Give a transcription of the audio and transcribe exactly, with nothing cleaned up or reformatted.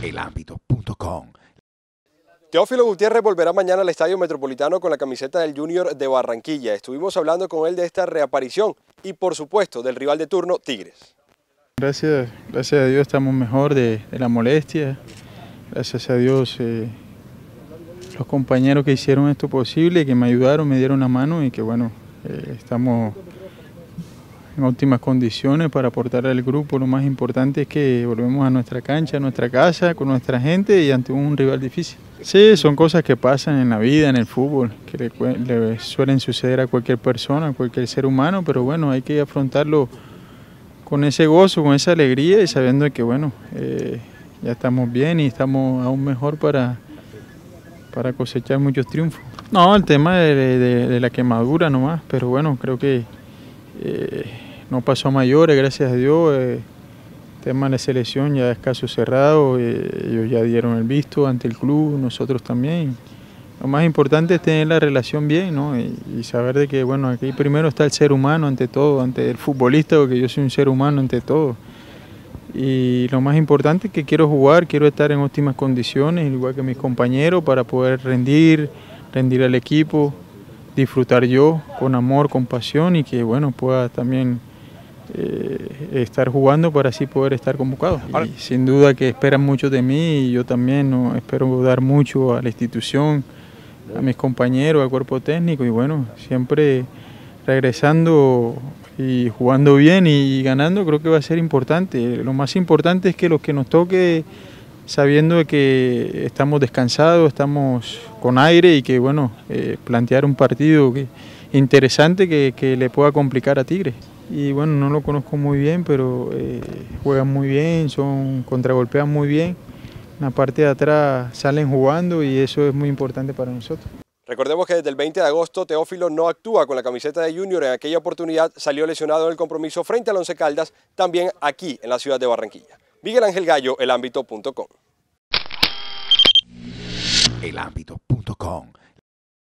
el ámbito punto com. Teófilo Gutiérrez volverá mañana al Estadio Metropolitano con la camiseta del Junior de Barranquilla. Estuvimos hablando con él de esta reaparición y, por supuesto, del rival de turno, Tigres. Gracias, gracias a Dios estamos mejor de, de la molestia. Gracias a Dios eh, los compañeros que hicieron esto posible, que me ayudaron, me dieron una mano y que bueno, eh, estamos en óptimas condiciones para aportar al grupo. Lo más importante es que volvemos a nuestra cancha, a nuestra casa, con nuestra gente y ante un rival difícil. Sí, son cosas que pasan en la vida, en el fútbol, que le, le suelen suceder a cualquier persona, a cualquier ser humano, pero bueno, hay que afrontarlo con ese gozo, con esa alegría y sabiendo que bueno, eh, ya estamos bien y estamos aún mejor para, para cosechar muchos triunfos. No, el tema de, de, de la quemadura nomás, pero bueno, creo que eh, no pasó a mayores, gracias a Dios. Eh, el tema de la selección ya es caso cerrado, eh, ellos ya dieron el visto ante el club, nosotros también. Lo más importante es tener la relación bien, ¿no? y, y saber de que bueno, aquí primero está el ser humano ante todo, ante el futbolista, porque yo soy un ser humano ante todo. Y lo más importante es que quiero jugar, quiero estar en óptimas condiciones, igual que mis compañeros, para poder rendir, rendir al equipo, disfrutar yo con amor, con pasión y que bueno, pueda también eh, estar jugando para así poder estar convocado. Y sin duda que esperan mucho de mí y yo también, ¿no? Espero dar mucho a la institución, a mis compañeros, al cuerpo técnico y bueno, siempre regresando y jugando bien y ganando creo que va a ser importante. Lo más importante es que lo que nos toque, sabiendo de que estamos descansados, estamos con aire y que bueno, eh, plantear un partido que, interesante que, que le pueda complicar a Tigre. Y bueno, no lo conozco muy bien, pero eh, juegan muy bien, son contragolpean muy bien. En la parte de atrás salen jugando y eso es muy importante para nosotros. Recordemos que desde el veinte de agosto Teófilo no actúa con la camiseta de Junior. En aquella oportunidad salió lesionado en el compromiso frente al Once Caldas, también aquí en la ciudad de Barranquilla. Miguel Ángel Gallo, el ámbito punto com. el ámbito punto com.